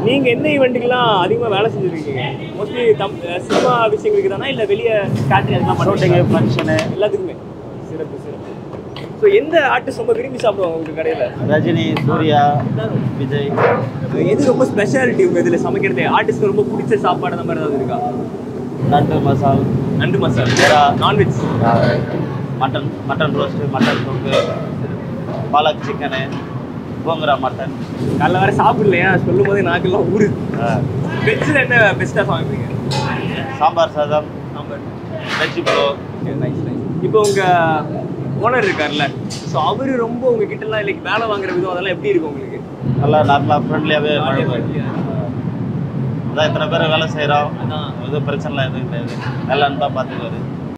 நீங்க எந்த ஈவெண்ட்டுக்குலாம் அதிகமா வேலை செஞ்சிருக்கீங்க? மோஸ்ட்லி சினிமா விஷயங்களுக்கு தானா இல்ல வெளிய கேட்டரிங் அதெல்லாம் ஷூட்டிங் ஃபங்க்ஷன் எல்லாத்துக்குமே? சிறப்பு சிறப்பு. ஸோ எந்த ஆர்டிஸ்ட் ரொம்ப விரும்பி சாப்பிடுவாங்க உங்க கடையில? ரஜினி, சூர்யா, விஜய். எது ரொம்ப ஸ்பெஷாலிட்டி உங்க இதுல சமைக்கிறது? ஆர்டிஸ்ட் ரொம்ப பிடிச்ச சாப்பாடு அந்த மாதிரி ஏதாவது இருக்கா? நண்டு மசால். நண்டு மசால். நான்வெஜ். மட்டன் ரோஸ்ட்டு, மட்டன் தொக்கு, பாலக் சிக்கனு, கோங்கரா மட்டன். காலைல வேறு சாப்பிடலையா? சொல்லும் போதே நாக்கெல்லாம் ஊறுது. வெஜ்ஜில் என்ன பெஸ்ட்டாக சமைப்பீங்க? சாம்பார் சாதம், வெஜ் ப்ளோ. Nice nice. இப்போ உங்கள் ஓனர் இருக்கார்ல, ஸோ அவர் ரொம்ப உங்ககிட்டலாம் இல்லை வேலை வாங்குற விதம் அதெல்லாம் எப்படி இருக்கும் உங்களுக்கு? நல்லா நார்மலாக ஃப்ரெண்ட்லியாகவே அதான் இத்தனை பேர் வேலை செய்கிறோம், எதுவும் பிரச்சனைலாம் எதுவும் கிடையாது. நல்லா அன்பாக பார்த்துக்குவாரு.